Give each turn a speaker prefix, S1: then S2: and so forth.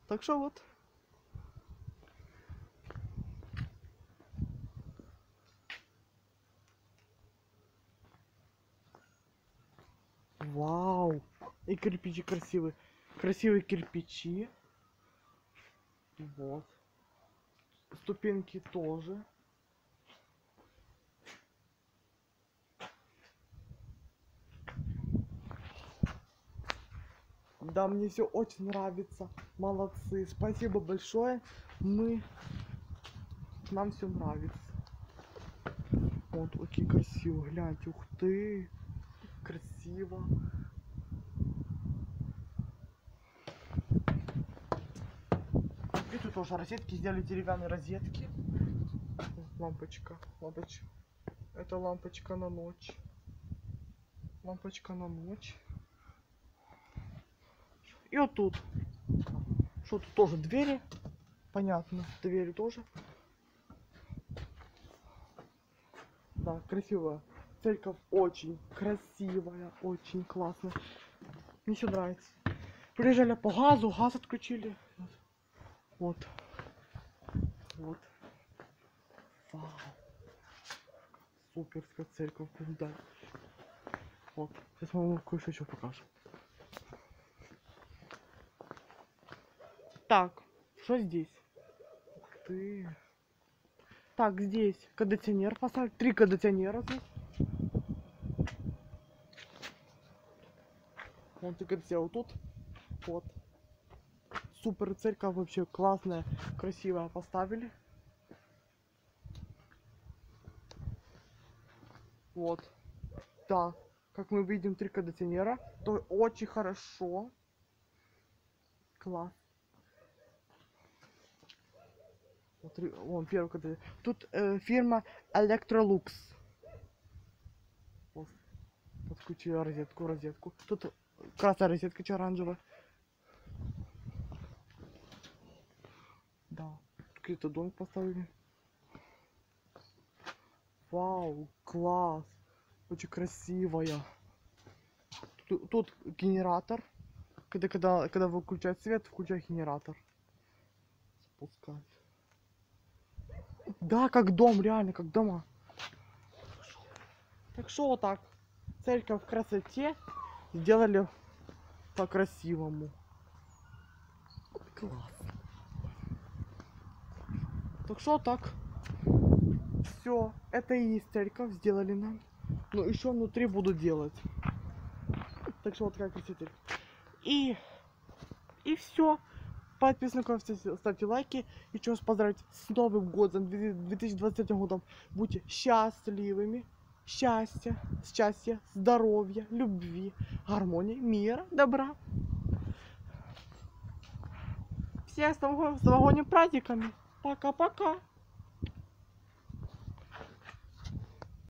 S1: Так что вот. Вау! И кирпичи красивые. Красивые кирпичи. Вот. Ступеньки тоже. Да, мне все очень нравится. Молодцы. Спасибо большое. Нам все нравится. Вот, очень красиво. Гляньте, ух ты. Красиво. И тут тоже розетки. Сделали деревянные розетки. Лампочка. Лампочка. Это лампочка на ночь. Лампочка на ночь. И вот тут. Что тут тоже двери. Понятно. Двери тоже. Да, красивая. Церковь очень красивая. Очень классная. Мне все нравится. Приезжали по газу. Газ отключили. Вот. Вот. Вау. Суперская церковь. Да. Вот. Сейчас мы вам кое-что еще покажем. Так, что здесь? Ух ты. Так, здесь кондиционер поставили. 3 кондиционера здесь. Вон ты кондиционер тут. Вот. Супер церковь вообще классная, красивая поставили. Вот. Да. Как мы видим, 3 кондиционера. То очень хорошо. Класс. Вот, вон первый кондиционер. Тут фирма Electrolux. Вот. Подключили розетку. Тут красная розетка, оранжевая. Да. Какой-то дом поставили. Вау, класс. Очень красивая. Тут генератор. Когда выключать свет, включай генератор. Запускать. Да, как дом, реально, как дома. Так что вот так. Церковь в красоте. Сделали по-красивому. Класс. Так что так. Все. Это и есть церковь. Сделали нам. Но еще внутри буду делать. Так что вот такая красота. И все. Подписывайтесь, ставьте лайки. Еще раз поздравить с Новым годом, 2023 годом. Будьте счастливыми. Счастья, здоровья, любви, гармонии, мира, добра. Всех с новогодними праздниками. Пока-пока.